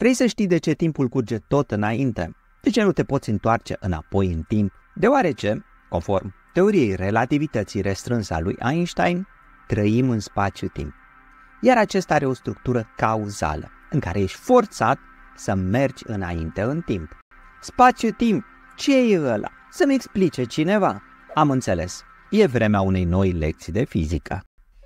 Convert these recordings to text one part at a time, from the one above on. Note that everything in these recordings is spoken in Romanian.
Vrei să știi de ce timpul curge tot înainte? De ce nu te poți întoarce înapoi în timp? Deoarece, conform teoriei relativității restrânse a lui Einstein, trăim în spațiu-timp. Iar acesta are o structură cauzală, în care ești forțat să mergi înainte în timp. Spațiu-timp, ce e ăla? Să-mi explice cineva. Am înțeles, e vremea unei noi lecții de fizică.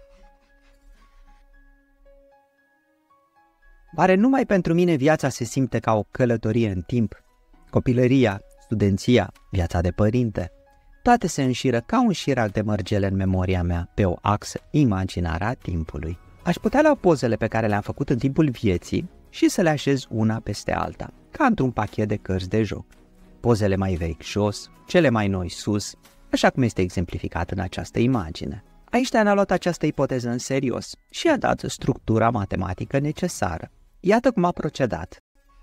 Oare numai pentru mine viața se simte ca o călătorie în timp? Copilăria, studenția, viața de părinte, toate se înșiră ca un șirac de mărgele în memoria mea pe o axă imaginară a timpului. Aș putea lua pozele pe care le-am făcut în timpul vieții și să le așez una peste alta, ca într-un pachet de cărți de joc. Pozele mai vechi jos, cele mai noi sus, așa cum este exemplificat în această imagine. Einstein a luat această ipoteză în serios și a dat structura matematică necesară. Iată cum a procedat.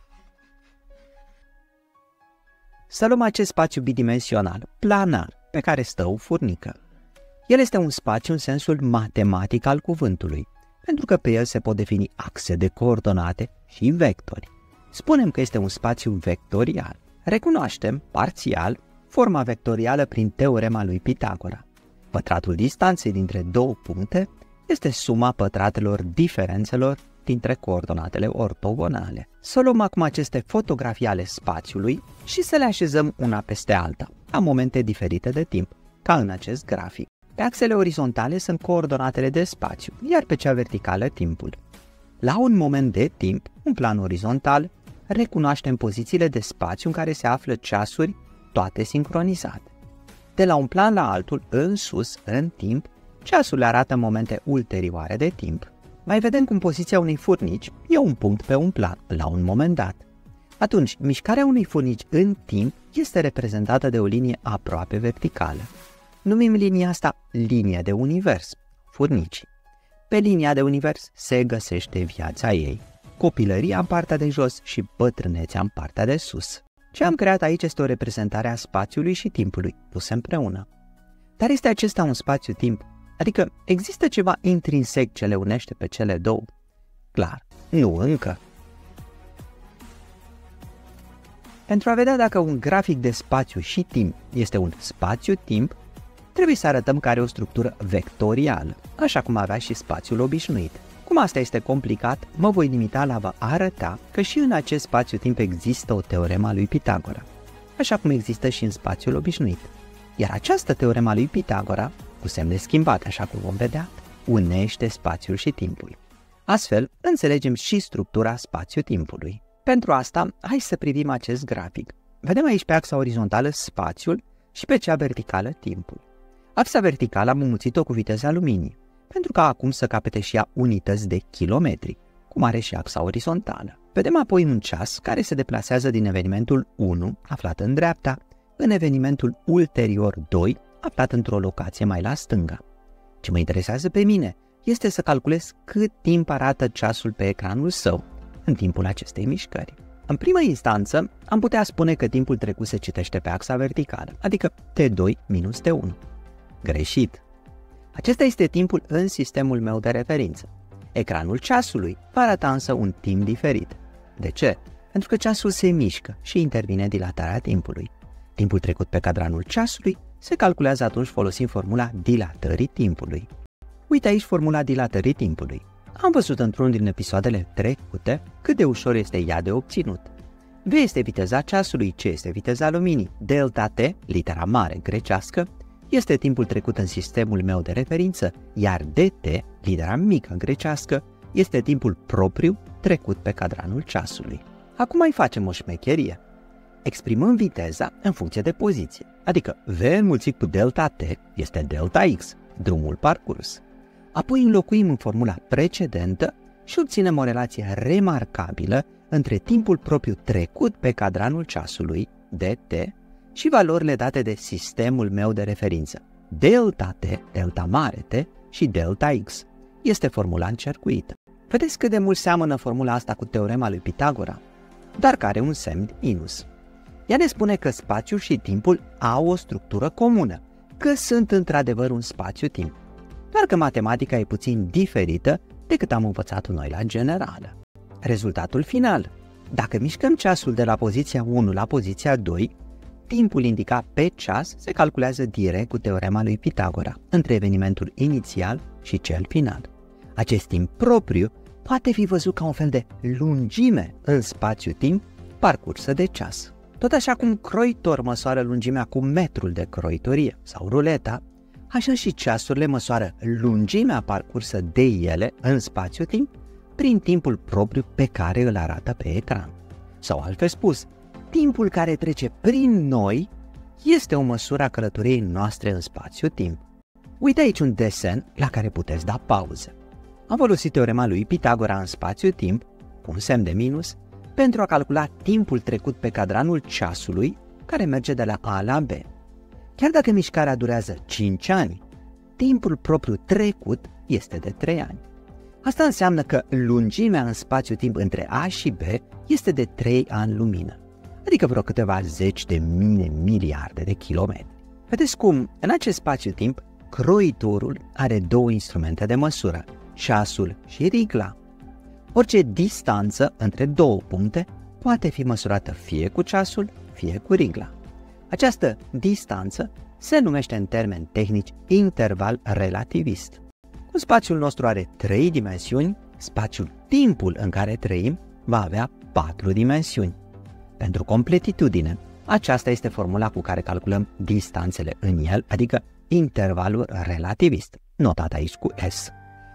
Să luăm acest spațiu bidimensional, planar, pe care stă o furnică. El este un spațiu în sensul matematic al cuvântului, pentru că pe el se pot defini axe de coordonate și vectori. Spunem că este un spațiu vectorial. Recunoaștem, parțial, forma vectorială prin teorema lui Pitagora. Pătratul distanței dintre două puncte este suma pătratelor diferențelor dintre coordonatele ortogonale. Să luăm acum aceste fotografii ale spațiului și să le așezăm una peste alta, la momente diferite de timp, ca în acest grafic. Pe axele orizontale sunt coordonatele de spațiu, iar pe cea verticală timpul. La un moment de timp, un plan orizontal, recunoaștem pozițiile de spațiu în care se află ceasuri, toate sincronizate. De la un plan la altul, în sus, în timp, ceasul le arată momente ulterioare de timp. Mai vedem cum poziția unei furnici e un punct pe un plan, la un moment dat. Atunci, mișcarea unei furnici în timp este reprezentată de o linie aproape verticală. Numim linia asta linie de univers, furnicii. Pe linia de univers se găsește viața ei, copilăria în partea de jos și bătrânețea în partea de sus. Ce am creat aici este o reprezentare a spațiului și timpului, puse împreună. Dar este acesta un spațiu-timp? Adică există ceva intrinsec ce le unește pe cele două? Clar, nu încă. Pentru a vedea dacă un grafic de spațiu și timp este un spațiu-timp, trebuie să arătăm că are o structură vectorială, așa cum avea și spațiul obișnuit. Cum asta este complicat, mă voi limita la a vă arăta că și în acest spațiu-timp există o teoremă a lui Pitagora, așa cum există și în spațiul obișnuit. Iar această teoremă a lui Pitagora, cu semne schimbate, așa cum vom vedea, unește spațiul și timpul. Astfel, înțelegem și structura spațiu-timpului. Pentru asta, hai să privim acest grafic. Vedem aici pe axa orizontală spațiul și pe cea verticală timpul. Axa verticală am înmulțit-o cu viteza luminii, pentru ca acum să capete și ea unități de kilometri, cum are și axa orizontală. Vedem apoi un ceas care se deplasează din evenimentul 1, aflat în dreapta, în evenimentul ulterior 2, aflat într-o locație mai la stânga. Ce mă interesează pe mine este să calculez cât timp arată ceasul pe ecranul său în timpul acestei mișcări. În primă instanță, am putea spune că timpul trecut se citește pe axa verticală, adică T2 minus T1. Greșit! Acesta este timpul în sistemul meu de referință. Ecranul ceasului va arăta însă un timp diferit. De ce? Pentru că ceasul se mișcă și intervine dilatarea timpului. Timpul trecut pe cadranul ceasului se calculează atunci folosind formula dilatării timpului. Uite aici formula dilatării timpului. Am văzut într-unul din episoadele trecute cât de ușor este ea de obținut. V este viteza ceasului, C este viteza luminii, delta T, litera mare grecească, este timpul trecut în sistemul meu de referință, iar dt, litera mică grecească, este timpul propriu trecut pe cadranul ceasului. Acum mai facem o șmecherie. Exprimăm viteza în funcție de poziție, adică V înmulțit cu delta T este delta X, drumul parcurs. Apoi înlocuim în formula precedentă și obținem o relație remarcabilă între timpul propriu trecut pe cadranul ceasului, dt, și valorile date de sistemul meu de referință, delta T, delta mare T și delta X. Este formula încercuită. Vedeți cât de mult seamănă formula asta cu teorema lui Pitagora, dar care are un semn minus. Ea ne spune că spațiul și timpul au o structură comună, că sunt într-adevăr un spațiu-timp, doar că matematica e puțin diferită decât am învățat noi la generală. Rezultatul final. Dacă mișcăm ceasul de la poziția 1 la poziția 2, timpul indicat pe ceas se calculează direct cu teorema lui Pitagora între evenimentul inițial și cel final. Acest timp propriu poate fi văzut ca un fel de lungime în spațiu-timp parcursă de ceas. Tot așa cum croitor măsoară lungimea cu metrul de croitorie sau ruleta, așa și ceasurile măsoară lungimea parcursă de ele în spațiu-timp prin timpul propriu pe care îl arată pe ecran. Sau altfel spus, timpul care trece prin noi este o măsură a călătoriei noastre în spațiu-timp. Uite aici un desen la care puteți da pauză. Am folosit teorema lui Pitagora în spațiu-timp, cu un semn de minus, pentru a calcula timpul trecut pe cadranul ceasului care merge de la A la B. Chiar dacă mișcarea durează 5 ani, timpul propriu trecut este de 3 ani. Asta înseamnă că lungimea în spațiu-timp între A și B este de 3 ani lumină, adică vreo câteva zeci de mii de miliarde de kilometri. Vedeți cum, în acest spațiu-timp, croitorul are două instrumente de măsură, ceasul și rigla. Orice distanță între două puncte poate fi măsurată fie cu ceasul, fie cu rigla. Această distanță se numește în termeni tehnici interval relativist. Cum spațiul nostru are 3 dimensiuni, spațiul-timpul în care trăim va avea 4 dimensiuni. Pentru completitudine, aceasta este formula cu care calculăm distanțele în el, adică intervalul relativist, notat aici cu S.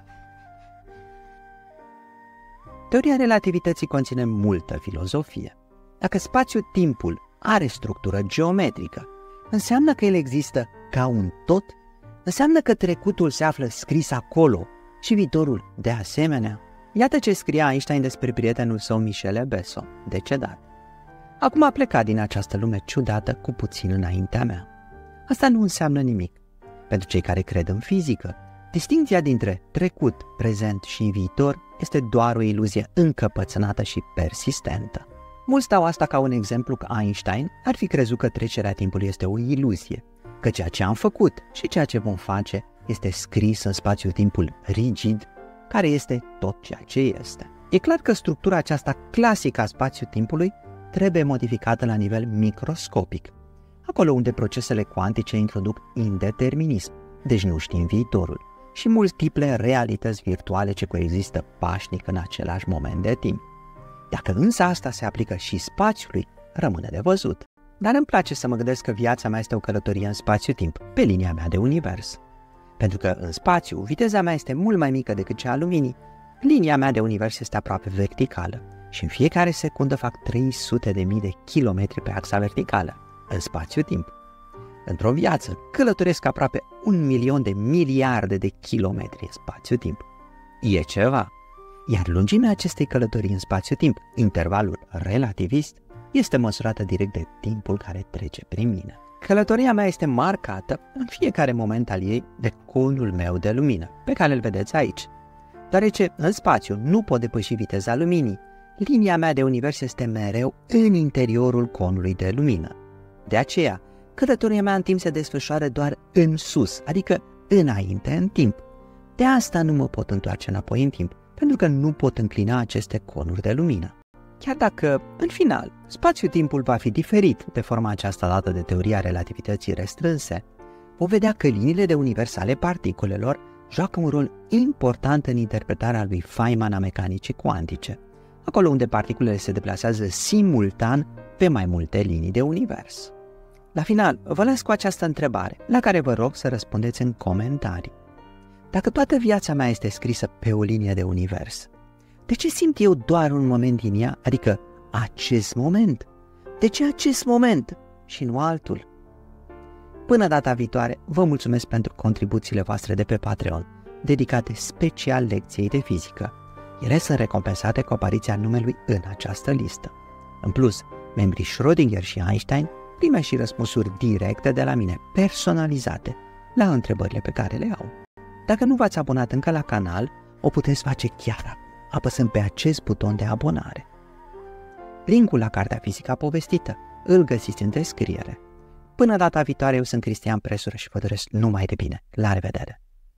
Teoria relativității conține multă filozofie. Dacă spațiul-timpul are structură geometrică, înseamnă că el există ca un tot? Înseamnă că trecutul se află scris acolo și viitorul de asemenea? Iată ce scria Einstein despre prietenul său Michele Besso, decedat. Acum a plecat din această lume ciudată cu puțin înaintea mea. Asta nu înseamnă nimic. Pentru cei care cred în fizică, distincția dintre trecut, prezent și viitor este doar o iluzie încăpățânată și persistentă. Mulți dau asta ca un exemplu că Einstein ar fi crezut că trecerea timpului este o iluzie, că ceea ce am făcut și ceea ce vom face este scris în spațiul-timpul rigid, care este tot ceea ce este. E clar că structura aceasta clasică a spațiu-timpului trebuie modificată la nivel microscopic, acolo unde procesele cuantice introduc indeterminism, deci nu știm viitorul, și multiple realități virtuale ce coexistă pașnic în același moment de timp. Dacă însă asta se aplică și spațiului, rămâne de văzut. Dar îmi place să mă gândesc că viața mea este o călătorie în spațiu-timp, pe linia mea de univers. Pentru că în spațiu, viteza mea este mult mai mică decât cea a luminii, linia mea de univers este aproape verticală și în fiecare secundă fac 300.000 de kilometri pe axa verticală, în spațiu-timp. Într-o viață, călătoresc aproape 1.000.000 de miliarde de kilometri în spațiu-timp. E ceva. Iar lungimea acestei călătorii în spațiu-timp, intervalul relativist, este măsurată direct de timpul care trece prin mine. Călătoria mea este marcată în fiecare moment al ei de conul meu de lumină, pe care îl vedeți aici. Deoarece în spațiu nu pot depăși viteza luminii, linia mea de univers este mereu în interiorul conului de lumină. De aceea, călătoria mea în timp se desfășoară doar în sus, adică înainte în timp. De asta nu mă pot întoarce înapoi în timp, pentru că nu pot înclina aceste conuri de lumină. Chiar dacă, în final, spațiu-timpul va fi diferit de forma aceasta dată de teoria relativității restrânse, vom vedea că liniile de univers ale particulelor joacă un rol important în interpretarea lui Feynman a mecanicii cuantice, acolo unde particulele se deplasează simultan pe mai multe linii de univers. La final, vă las cu această întrebare, la care vă rog să răspundeți în comentarii. Dacă toată viața mea este scrisă pe o linie de univers, de ce simt eu doar un moment din ea, adică acest moment? De ce acest moment și nu altul? Până data viitoare, vă mulțumesc pentru contribuțiile voastre de pe Patreon, dedicate special lecției de fizică. Ele sunt recompensate cu apariția numelui în această listă. În plus, membrii Schrödinger și Einstein primesc și răspunsuri directe de la mine, personalizate, la întrebările pe care le au. Dacă nu v-ați abonat încă la canal, o puteți face chiar acum, apăsând pe acest buton de abonare. Linkul la Cartea Fizica Povestită îl găsiți în descriere. Până data viitoare, eu sunt Cristian Presură și vă doresc numai de bine. La revedere!